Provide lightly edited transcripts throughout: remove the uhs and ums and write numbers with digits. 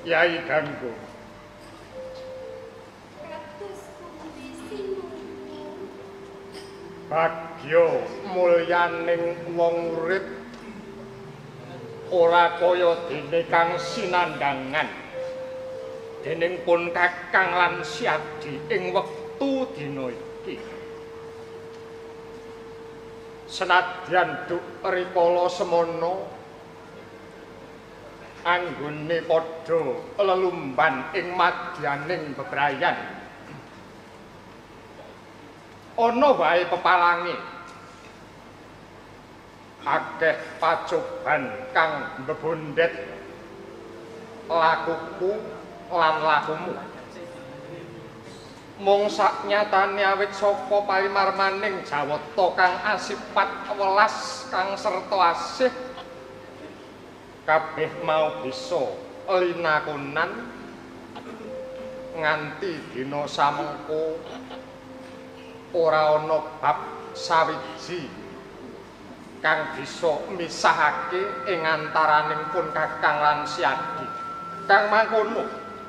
Yai Ganggo. Bagya mulyaning wong urip ora kaya dene kang sinandhangan dening pun Kakang lan Siadi ing wektu dina iki. Senadyan duk rikala semana anggone padha lelumban ing madyaning bebrayan ana wae pepalange akeh pacoban kang mbebondet lakuku lan lakumu mung saknyatane awit saka palimarmaning jawata kang asipat welas kang serta asih kabeh mau bisa linakonan nganti dina samengko ora ana bab sawiji kang bisa misahake ing antaraning pun Kakang lan Siadi. Kang mangkono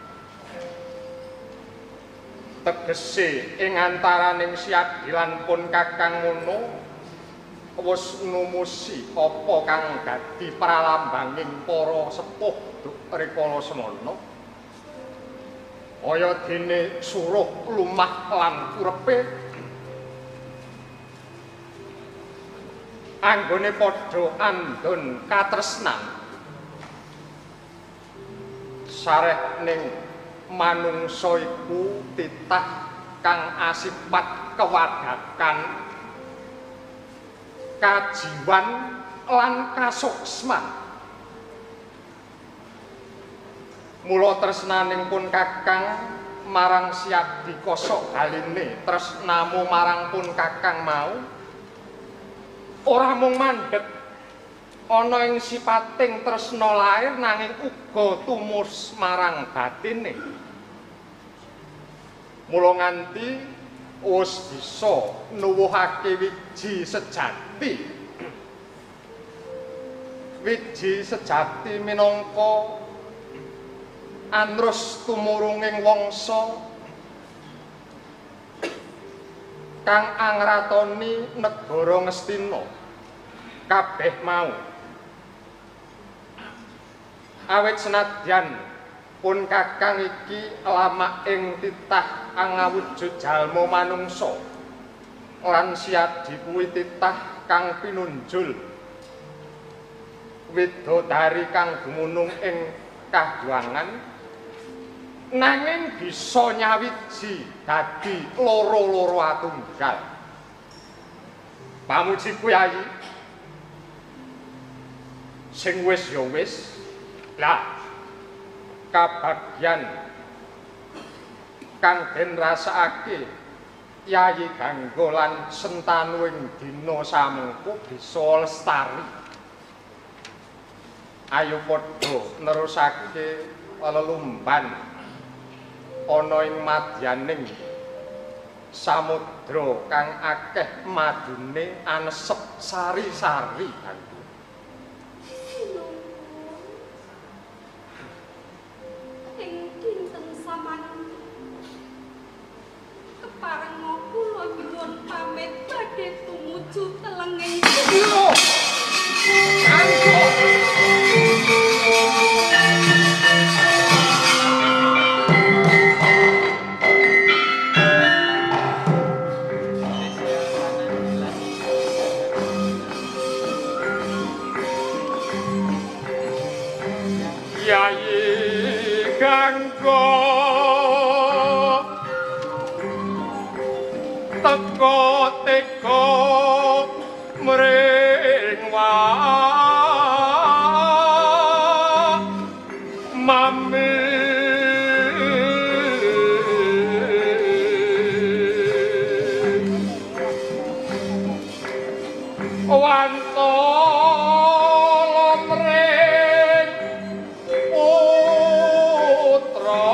tegese ing antaraning Siadi lan pun Kakang ngono wis numusi apa kang dadi pralambanging para sepuh rikala semana kaya dene suruh lumah lan urepe anggone padha andon katresnan sareh ning manungsa iku titah kang asipat kewadakan kajiwan lan kasuksman mula tresnaning pun Kakang marang Siadi kosok galine tresnamu marang pun Kakang mau ora mung mandhet ana ing sipating tresna lair nanging uga tumus marang batine mula nganti wis bisa nuwuhake wiji sejati. Wiji sejati minangka anrus tumurunging wangsa kang angratoni negara Ngastina kabeh mau. Awit senadyan pun Kakang iki lama ing titah angawujud jalma manungsa lan Siadi kuwi titah kang pinunjul widodari kang gumunung ing kaduangan nanging bisa nyawiji dadi loro-loro atunggal. Pamuji Kyai sing wis ya wis lah kabagyan kang den rasakake Yai Ganggo lan Sentanu ing dina samengko bisa lestari. Ayo padha nerusake lelumban ana ing madyaning samudra kang akeh madune anesep sari-sari Ganggo. Parang kula nyuwun pamit badhe tumuju telenging Lho. Ganggo. Yai Ganggo teko teko mring mami wantala mring putra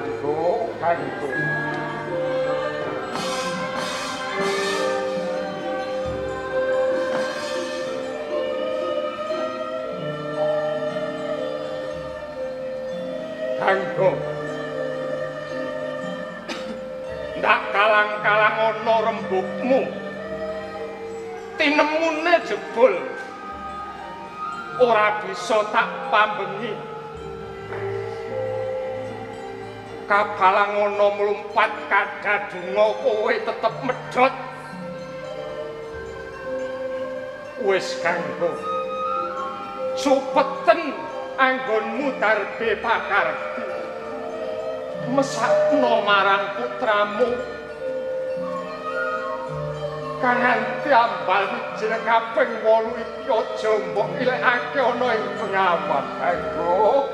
Kanggo. Kanggo. Ndak kalang-kalang ana rembugmu. Tinemune jebul. Ora bisa tak pambengi. Kabalang ana mlumpat kadadunga kowe tetep medhot. Wis Kanggo. Supeten anggonmu darbe pakarti. Mesakno marang putramu. Kang nganti ambal wijil kaping 8 iki aja mbok ilekake ana ing pengawan Kanggo.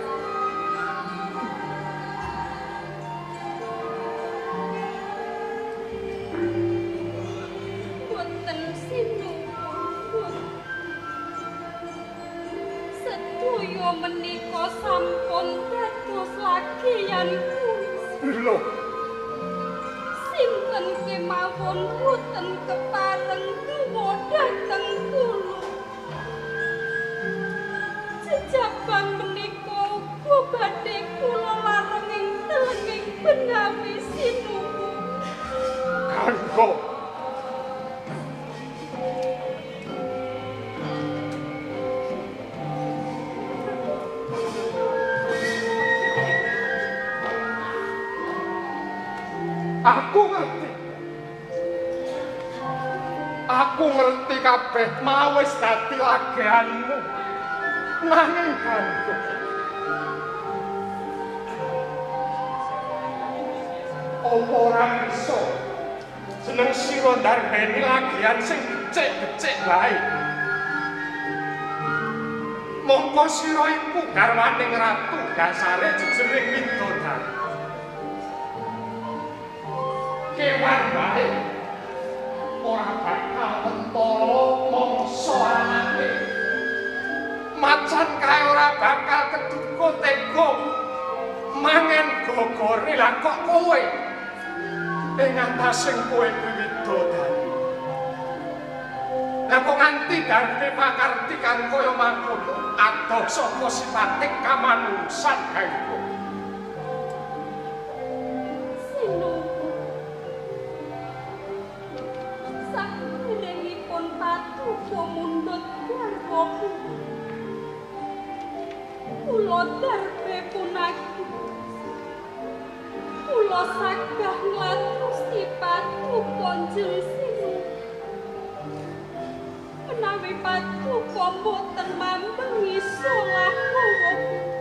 Boten sinuwun. Sedaya menika sampun dados lagian Lho, sinten kemawon boten kepareng tuwa dhateng kula. Jejabang menika uga badhe kula lareng ing telenging benawi sinuwun. Kanggo. Aku ngerti kabeh mau wis dadi lageanmu. Nanging Kanggo. Apa ora bisa seneng sira ndarbeni lagean sing becik-becik bae. Mongko sira iku garwaning ratu dasare jejering Widodari. Kewan bae ora bakal mentolo mangsa anake. Macan kae ora bakal keduga tega mangen gogore lah kok kowe ing antasing kowe Widodari. Lah kok nganti darbe pakarti karo kaya mangkono adoh saka sipating kamanungsan Kanggo. Paduka mundhut garwa kula darbe punaki kula sagah ngladosi paduka njlisini menawi paduka boten mambengi solah kula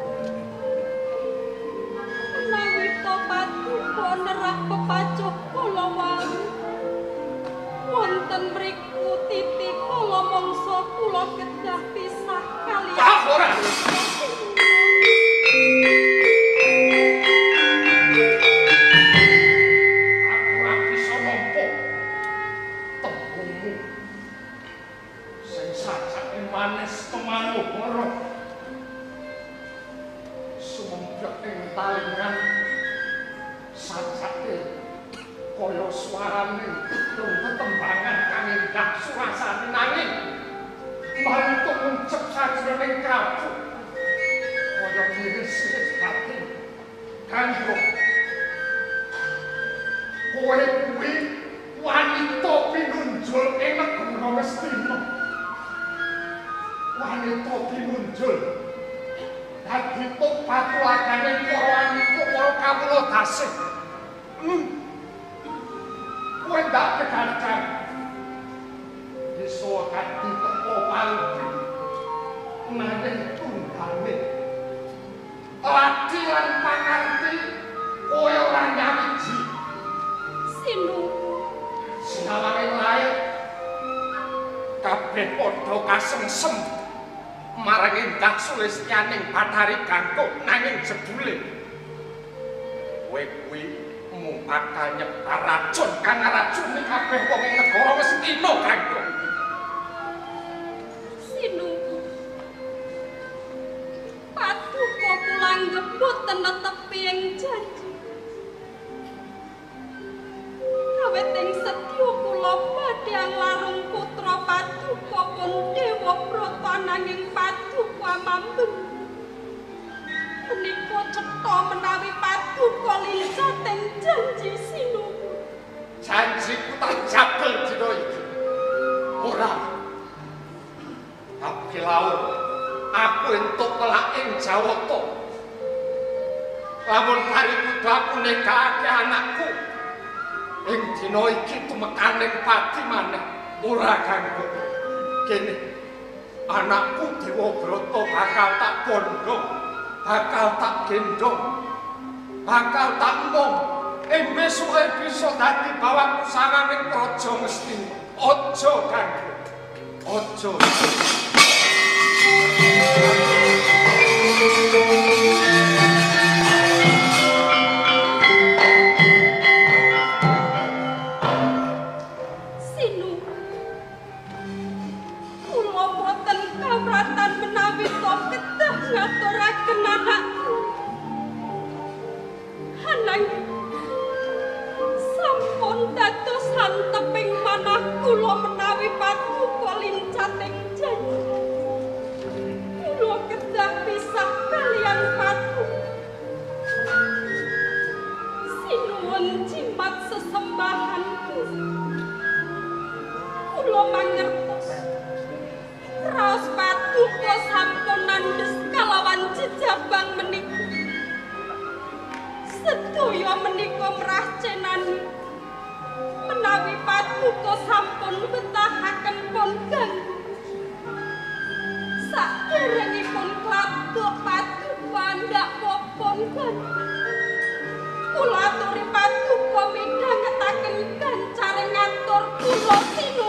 menawi to paduka nerah pepacuh kula wau wonten mriku titik kula mangsa kula kedah pisah kaliyan ora aku ora bisa nampa tembungmu sing sajake manis kemanuhara sumempet ing talingan sajake kaya suarane dong tetembangan kang endah surasane nanging mantuk muncep sajroning kabut kaya diris-iris batin Kanggo kowe kuwi wanita pinunjul ing negara Ngastina wanita pinunjul dadi patulagane para wanita para kawula dasih kowe ndak kedacan iso kati teko palti nanging tunggale lati lan pangarti kowe ora nyawiji sinawane lair kabeh padha kasengsem marang endah sulistyaning Bathari Gangko nanging jebule kowe kuwi mung bakal nyebar racun kang ngracuni kabeh wong ing negara Ngastina Kanggo. Paduka kula ngebut ten tepi ing janji to menawi paduka lincating janji sinuwun. Janjiku tak jabel dina iki. Ora. Tapi laut aku entuk kelak ing Jawata. Lamun parikudu aku nekake anakku. Ing dina iki tumekaning pati maneh ora ganggu. Kene anakku Dewabrata bakal tak bondo, bakal tak gendong, bakal tak mong. Besuke bisa dadi bawaku sanganing praja Ngastina. Aja ganggu. Aja. Ngaturaken anakku. Ananging sampun dados santeping manah kula menawi paduka lincating janji. Kula kedah pisah kaliyan paduka. Sinuwun jimat sesembahanku. Kula mangertos raos paduka sampun nandes kalawan jejabang menika. Sedaya menika merah cenani menawi paduka sampun betahaken pun ganggu. Saderengipun klathuk paduka ndak pun ganggu. Kula aturi paduka midhangetaken gancaring ngatur kula